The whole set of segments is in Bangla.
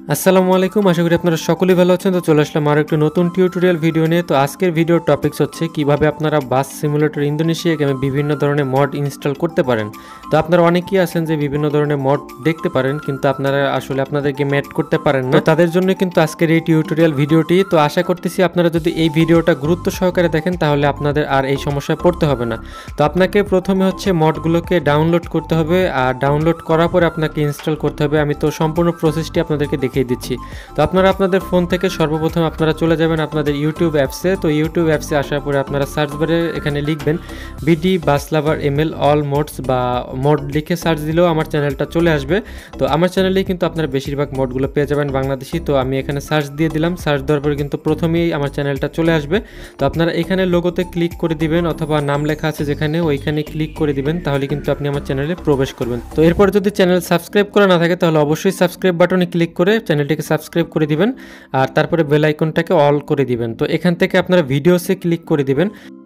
আসসালামু আলাইকুম, আশা করি আপনারা সকলেই ভালো আছেন। তো চলে আসলাম আরও একটি নতুন টিউটোরিয়াল ভিডিও নিয়ে। তো আজকের ভিডিওর টপিকস হচ্ছে কিভাবে আপনারা বাস সিমুলেটর ইন্দোনেশিয়া গেমে বিভিন্ন ধরনের মড ইনস্টল করতে পারেন। তো আপনারা অনেকেই আছেন যে বিভিন্ন ধরনের মড দেখতে পারেন, কিন্তু আপনারা আসলে আপনাদের গেমে অ্যাড করতে পারেন না। তাদের জন্য কিন্তু আজকের এই টিউটোরিয়াল ভিডিওটি। তো আশা করতেছি আপনারা যদি এই ভিডিওটা গুরুত্ব সহকারে দেখেন তাহলে আপনাদের আর এই সমস্যায় পড়তে হবে না। তো আপনাকে প্রথমে হচ্ছে মডগুলোকে ডাউনলোড করতে হবে, আর ডাউনলোড করার পরে আপনাকে ইনস্টল করতে হবে। আমি তো সম্পূর্ণ প্রসেসটি আপনাদেরকে দেখিয়ে দিচ্ছি। তো আপনারা আপনাদের ফোন থেকে সর্বপ্রথম আপনারা চলে যাবেন আপনাদের ইউটিউব অ্যাপসে। তো ইউটিউব অ্যাপসে আসার পরে আপনারা সার্চ বারে এখানে লিখবেন BD bus lover ML all mods বা মোড লিখে সার্চ দিলেও আমার চ্যানেলটা চলে আসবে। তো আমার চ্যানেলেই কিন্তু আপনারা বেশিরভাগ মোডগুলো পেয়ে যাবেন বাংলাদেশি। তো আমি এখানে সার্চ দিয়ে দিলাম, সার্চ দেওয়ার পরে কিন্তু প্রথমেই আমার চ্যানেলটা চলে আসবে। তো আপনারা এখানে লোগোতে ক্লিক করে দিবেন অথবা নাম লেখা আছে যেখানে ওইখানে ক্লিক করে দিবেন, তাহলে কিন্তু আপনি আমার চ্যানেলে প্রবেশ করবেন। তো এরপর যদি চ্যানেল সাবস্ক্রাইব করা না থাকে তাহলে অবশ্যই সাবস্ক্রাইব বাটনে ক্লিক করে চ্যানেলটিকে সাবস্ক্রাইব করে দিবেন, আর তারপরে বেল আইকনটাকে অল করে দিবেন। তো এখান থেকে আপনারা ভিডিওসে ক্লিক করে দিবেন।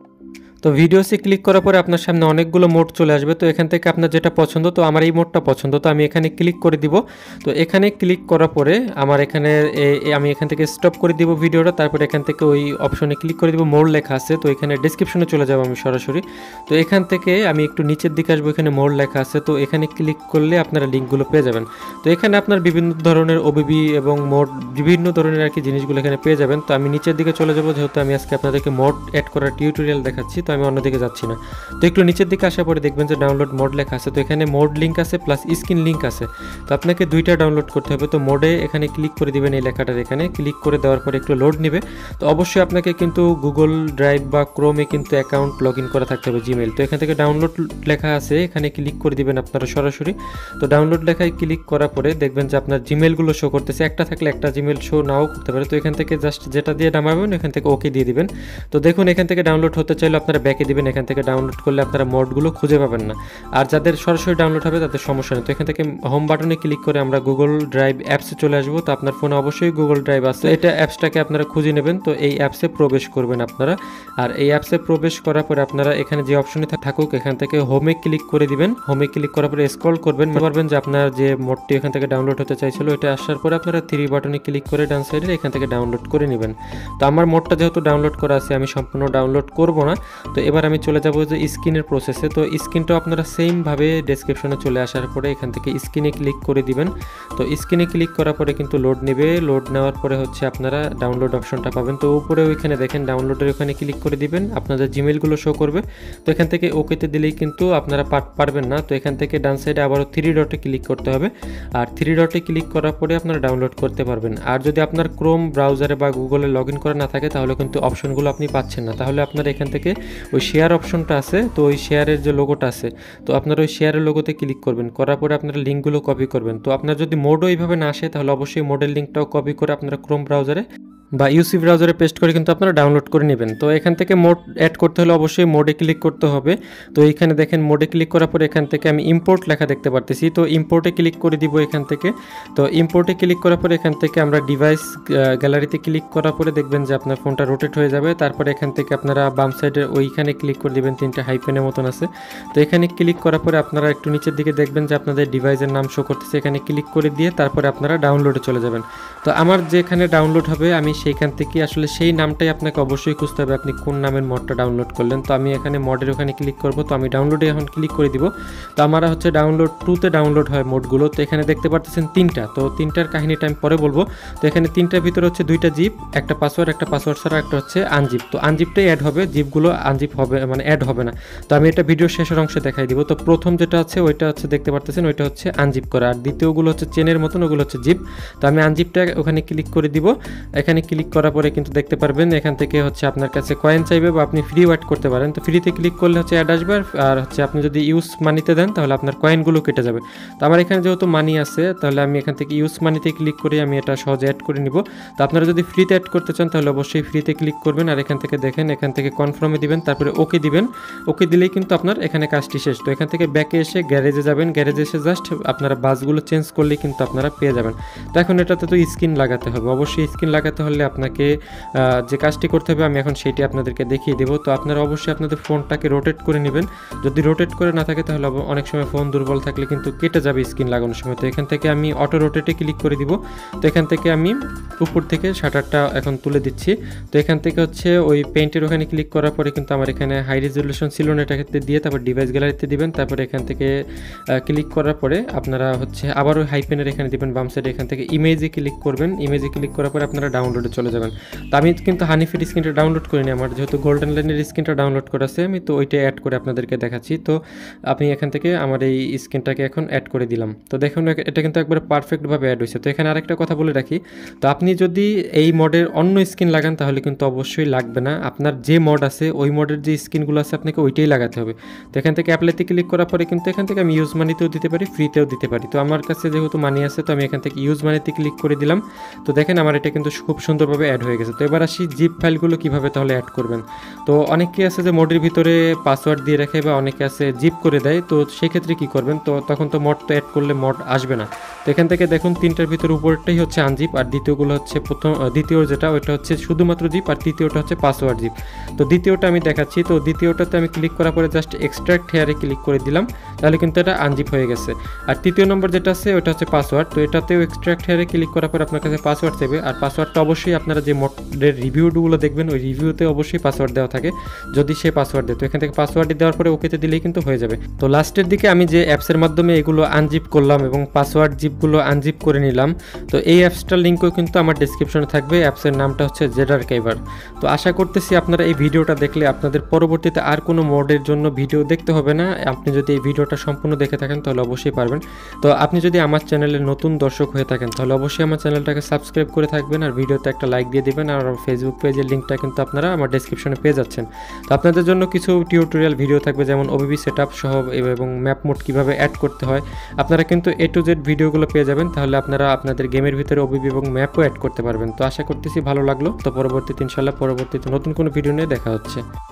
তো ভিডিওসে ক্লিক করার পরে আপনার সামনে অনেকগুলো মোড চলে আসবে। তো এখান থেকে আপনার যেটা পছন্দ, তো আমার এই মোডটা পছন্দ, তো আমি এখানে ক্লিক করে দিব। তো এখানে ক্লিক করার পরে আমার এখানে আমি এখান থেকে স্টপ করে দিব ভিডিওটা। তারপরে এখান থেকে ওই অপশনে ক্লিক করে দিব, মোড লেখা আছে। তো এখানে ডেসক্রিপশনে চলে যাব আমি সরাসরি। তো এখান থেকে আমি একটু নিচের দিকে আসবো, এখানে মোড লেখা আছে। তো এখানে ক্লিক করলে আপনারা লিঙ্কগুলো পেয়ে যাবেন। তো এখানে আপনার বিভিন্ন ধরনের ওবিবি এবং মোড বিভিন্ন ধরনের আর কি জিনিসগুলো এখানে পেয়ে যাবেন। তো আমি নিচের দিকে চলে যাব, যেহেতু আমি আজকে আপনাদেরকে মোড অ্যাড করার টিউটোরিয়াল দেখাচ্ছি। তো আমি অন্যদিকে যাচ্ছি না। তো একটু নিচের দিকে আসার পরে দেখবেন যে ডাউনলোড মোড লেখা আছে। তো এখানে মোড লিঙ্ক আছে প্লাস স্ক্রিন লিঙ্ক আছে। তো আপনাকে দুইটা ডাউনলোড করতে হবে। তো মোডে এখানে ক্লিক করে দিবেন, এই লেখাটার এখানে ক্লিক করে দেওয়ার পরে একটু লোড নেবে। তো অবশ্যই আপনাকে কিন্তু গুগল ড্রাইভ বা ক্রোমে কিন্তু অ্যাকাউন্ট লগ ইন করা থাকতে হবে, জিমেল। তো এখান থেকে ডাউনলোড লেখা আছে, এখানে ক্লিক করে দিবেন আপনারা সরাসরি। তো ডাউনলোড লেখায় ক্লিক করার পরে দেখবেন যে আপনার জিমেলগুলো শো করতেছে। একটা থাকলে একটা জিমেল শো নাও করতে পারে। তো এখান থেকে জাস্ট যেটা দিয়ে নামাবেন এখান থেকে ওকে দিয়ে দিবেন। তো দেখুন এখান থেকে ডাউনলোড হতে চাইলে আপনারা ব্যাকে দিবেন। এখান থেকে ডাউনলোড করলে আপনারা মোডগুলো খুঁজে পাবেন না, আর যাদের সরাসরি ডাউনলোড হবে তাদের সমস্যা নেই। তো এখান থেকে হোম বাটনে ক্লিক করে আমরা গুগল ড্রাইভ অ্যাপসে চলে আসবো। তো আপনার ফোনে অবশ্যই গুগল ড্রাইভ আছে, এটা অ্যাপসটাকে আপনারা খুঁজে নেবেন। তো এই অ্যাপসে প্রবেশ করবেন আপনারা, আর এই অ্যাপসে প্রবেশ করার পরে আপনারা এখানে যে অপশনে থাকুক এখান থেকে হোমে ক্লিক করে দিবেন। হোমে ক্লিক করার পরে স্ক্রল করবেন, পারবেন যে আপনার যে মোডটি এখান থেকে ডাউনলোড হতে চাইছিল এটা আসার পরে আপনারা 3 বাটনে ক্লিক করে ডান সাইডে এখান থেকে ডাউনলোড করে নেবেন। তো আমার মোডটা যেহেতু ডাউনলোড করা আছে আমি সম্পূর্ণ ডাউনলোড করব না। তো এবার আমি চলে যাব যে স্ক্রিনের প্রসেসে। তো স্ক্রিনটাও আপনারা সেমভাবে ডেসক্রিপশনে চলে আসার পরে এখান থেকে স্ক্রিনে ক্লিক করে দিবেন। তো স্ক্রিনে ক্লিক করার পরে কিন্তু লোড নেবে। লোড নেওয়ার পরে হচ্ছে আপনারা ডাউনলোড অপশনটা পাবেন। তো উপরে ওইখানে দেখেন ডাউনলোডের ওখানে ক্লিক করে দিবেন, আপনাদের জিমেলগুলো শো করবে। তো এখান থেকে ওকেতে দিলেই কিন্তু আপনারা পারবেন না। তো এখান থেকে ডান সাইডে আবারও 3 ডটে ক্লিক করতে হবে, আর 3 ডটে ক্লিক করার পরে আপনারা ডাউনলোড করতে পারবেন। আর যদি আপনার ক্রোম ব্রাউজারে বা গুগলে লগ ইন করা না থাকে তাহলে কিন্তু অপশনগুলো আপনি পাচ্ছেন না। তাহলে আপনারা এখান থেকে ওই শেয়ার অপশনটা আছে, তো ওই শেয়ারের যে লোগোটা আছে, তো আপনারা ওই শেয়ারের লোগোতে ক্লিক করবেন। করার পরে আপনারা লিঙ্কগুলো কপি করবেন। তো আপনার যদি মোডও এইভাবে না আসে তাহলে অবশ্যই মোডের লিঙ্কটাও কপি করে আপনারা ক্রোম ব্রাউজারে বা ইউসি ব্রাউজারে পেস্ট করে কিন্তু আপনারা ডাউনলোড করে নেবেন। তো এখান থেকে মোড অ্যাড করতে হলে অবশ্যই মোডে ক্লিক করতে হবে। তো এইখানে দেখেন মোডে ক্লিক করার পরে এখান থেকে আমি ইম্পোর্ট লেখা দেখতে পারতেছি। তো ইম্পোর্টে ক্লিক করে দিব এখান থেকে। তো ইম্পোর্টে ক্লিক করার পরে এখান থেকে আমরা ডিভাইস গ্যালারিতে ক্লিক করার পরে দেখবেন যে আপনার ফোনটা রোটেট হয়ে যাবে। তারপরে এখান থেকে আপনারা বাম সাইডে ওইখানে ক্লিক করে দিবেন, 3টা হাইপেনের মতন আছে। তো এখানে ক্লিক করার পরে আপনারা একটু নিচের দিকে দেখবেন যে আপনাদের ডিভাইসের নাম শো করতেছে, এখানে ক্লিক করে দিয়ে তারপরে আপনারা ডাউনলোডে চলে যাবেন। তো আমার যেখানে ডাউনলোড হবে আমি সেইখান থেকে আসলে সেই নামটাই আপনাকে অবশ্যই খুঁজতে হবে, আপনি কোন নামের মডটা ডাউনলোড করলেন। তো আমি এখানে মডের ওখানে ক্লিক করব। তো আমি ডাউনলোডে এখন ক্লিক করে দিব। তো আমার হচ্ছে ডাউনলোড 2তে ডাউনলোড হয় মোডগুলো। তো এখানে দেখতে পাচ্ছেন 3টা। তো 3টার কাহিনীটা আমি পরে বলবো। তো এখানে 3টার ভিতরে হচ্ছে 2টা জিপ, একটা পাসওয়ার্ড ছাড়া একটা হচ্ছে আনজিপ। তো আনজিপটাই অ্যাড হবে, জিপগুলো আনজিপ হবে মানে অ্যাড হবে না। তো আমি এটা ভিডিওর শেষের অংশে দেখাই দিব। তো প্রথম যেটা আছে ওইটা হচ্ছে দেখতে পাচ্ছেন ওইটা হচ্ছে আনজিপ করা, আর দ্বিতীয়গুলো হচ্ছে চেনের মতন, ওগুলো হচ্ছে জিপ। তো আমি আনজিপটা ওখানে ক্লিক করে দিব। এখানে ক্লিক করার পরে কিন্তু দেখতে পারবেন এখান থেকে হচ্ছে আপনার কাছে কয়েন চাইবে বা আপনি ফ্রি অ্যাড করতে পারেন। তো ফ্রিতে ক্লিক করলে হচ্ছে অ্যাড আসবে, আর হচ্ছে আপনি যদি ইউজ মানিতে দেন তাহলে আপনার কয়েনগুলো কেটে যাবে। তো আমার এখানে যেহেতু মানি আছে তাহলে আমি এখান থেকে ইউজ মানিতে ক্লিক করে আমি এটা সহজে অ্যাড করে নিব। তো আপনারা যদি ফ্রিতে অ্যাড করতে চান তাহলে অবশ্যই ফ্রিতে ক্লিক করবেন, আর এখান থেকে দেখেন এখান থেকে কনফার্মে দিবেন, তারপরে ওকে দিবেন। ওকে দিলেই কিন্তু আপনার এখানে কাজটি শেষ। তো এখান থেকে ব্যাকে এসে গ্যারেজে যাবেন, গ্যারেজে এসে জাস্ট আপনারা বাসগুলো চেঞ্জ করলেই কিন্তু আপনারা পেয়ে যাবেন। তো এখন এটাতে তো স্ক্রিন লাগাতে হবে, অবশ্যই স্ক্রিন লাগাতে হলে পারলে আপনাকে যে কাজটি করতে হবে আমি এখন সেইটি আপনাদেরকে দেখিয়ে দেবো। তো আপনারা অবশ্যই আপনাদের ফোনটাকে রোটেট করে নেবেন। যদি রোটেট করে না থাকে তাহলে অনেক সময় ফোন দুর্বল থাকলে কিন্তু কেটে যাবে স্ক্রিন লাগানোর সময়। তো এখান থেকে আমি অটো রোটেটে ক্লিক করে দিব। তো এখান থেকে আমি উপর থেকে শাটারটা এখন তুলে দিচ্ছি। তো এখান থেকে হচ্ছে ওই পেইন্টের ওখানে ক্লিক করার পরে কিন্তু আমার এখানে হাই রেজলিউশন ছিল না, এটা ক্ষেত্রে দিয়ে তারপর ডিভাইস গ্যালারিতে দিবেন। তারপরে এখান থেকে ক্লিক করার পরে আপনারা হচ্ছে আবার ওই হাইপেনের এখানে দিবেন বাম সাইডে, এখান থেকে ইমেজে ক্লিক করবেন। ইমেজে ক্লিক করার পরে আপনারা ডাউনলোডে চলে যাবেন। তো আমি কিন্তু হানিফের স্ক্রিনটা ডাউনলোড করিনি, আমার যেহেতু গোল্ডেন লাইনের স্ক্রিনটা ডাউনলোড করা আছে আমি তো ওইটা অ্যাড করে আপনাদেরকে দেখাচ্ছি। তো আমি এখান থেকে আমার এই স্ক্রিনটাকে এখন অ্যাড করে দিলাম। তো দেখুন এটা কিন্তু একবারে পারফেক্টভাবে অ্যাড হয়েছে। তো এখানে আরেকটা কথা বলে রাখি, তো আপনি যদি এই মডের অন্য স্ক্রিন লাগান তাহলে কিন্তু অবশ্যই লাগবে না, আপনার যে মড আছে ওই মডের যে স্ক্রিনগুলো আছে আপনাকে ওইটাই লাগাতে হবে। তো এখান থেকে অ্যাপ্লাইতে ক্লিক করার পরে কিন্তু এখান থেকে আমি ইউজ মানিতেও দিতে পারি, ফ্রিতেও দিতে পারি। তো আমার কাছে যেহেতু মানি আছে তো আমি এখান থেকে ইউজ মানিতে ক্লিক করে দিলাম। তো দেখেন আমার এটা কিন্তু খুব সুন্দরভাবে অ্যাড হয়ে গেছে। তো এবার আসি জিপ ফাইলগুলো কীভাবে তাহলে অ্যাড করবেন। তো অনেকে আছে যে মডের ভিতরে পাসওয়ার্ড দিয়ে রাখে বা অনেকে আছে জিপ করে দেয়, তো সেক্ষেত্রে কী করবেন, তো তখন তো মড তো অ্যাড করলে মড আসবে না। তো এখান থেকে দেখুন তিনটার ভিতরে উপরটাই হচ্ছে আনজিপ আর দ্বিতীয়গুলো হচ্ছে দ্বিতীয় যেটা ওইটা হচ্ছে শুধুমাত্র জিপ আর তৃতীয়টা হচ্ছে পাসওয়ার্ড জিপ। তো দ্বিতীয়টা আমি দেখাচ্ছি। তো দ্বিতীয়টাতে আমি ক্লিক করার পরে জাস্ট এক্সট্রাক্ট হেয়ারে ক্লিক করে দিলাম, তাহলে কিন্তু এটা আনজিপ হয়ে গেছে। আর তৃতীয় নম্বর যেটা আছে ওটা হচ্ছে পাসওয়ার্ড। তো এটাতেও এক্সট্রাক্ট হেয়ারে ক্লিক করার পর আপনার কাছে পাসওয়ার্ড দেবে, আর পাসওয়ার্ডটা অবশ্যই আপনারা যে মডের রিভিউগুলো দেখবেন ওই রিভিউতে অবশ্যই পাসওয়ার্ড দেওয়া থাকে, যদি সে পাসওয়ার্ড দেয়। তো এখান থেকে পাসওয়ার্ডটি দেওয়ার পরে ওকেতে দিলেই কিন্তু হয়ে যাবে। তো লাস্টের দিকে আমি যে অ্যাপসের মাধ্যমে এগুলো আনজিপ করলাম এবং পাসওয়ার্ড জিপগুলো আনজিপ করে নিলাম, তো এই অ্যাপসটার লিঙ্কও কিন্তু আমার ডেসক্রিপশনে থাকবে। অ্যাপসের নামটা হচ্ছে 𝐁𝐻। তো আশা করতেছি আপনারা এই ভিডিওটা দেখলে আপনাদের পরবর্তীতে আর কোনো মোডের জন্য ভিডিও দেখতে হবে না। আপনি যদি এই ভিডিওটা সম্পূর্ণ দেখে থাকেন তাহলে অবশ্যই পারবেন। তো আপনি যদি আমার চ্যানেলের নতুন দর্শক হয়ে থাকেন তাহলে অবশ্যই আমার চ্যানেলটাকে সাবস্ক্রাইব করে থাকবেন আর ভিডিওতে একটা লাইক দিয়ে দেবেন। আর ফেসবুক পেজের লিঙ্কটা কিন্তু আপনারা আমার ডেসক্রিপশনে পেয়ে যাচ্ছেন। তো আপনাদের জন্য কিছু টিউটোরিয়াল ভিডিও থাকবে, যেমন ওবিবি সেটআপ সহ এবং ম্যাপ মোড কীভাবে অ্যাড করতে হয়। আপনারা কিন্তু A to Z ভিডিওগুলো পেয়ে যাবেন, তাহলে আপনারা আপনাদের গেমের ভিতরে ওবিবি এবং ম্যাপও অ্যাড করতে পারবেন। তো আশা করতেছি ভালো লাগলো। তো পরবর্তীতে ইনশাল্লাহ পরবর্তীতে নতুন কোনো ভিডিও নিয়ে দেখা হচ্ছে।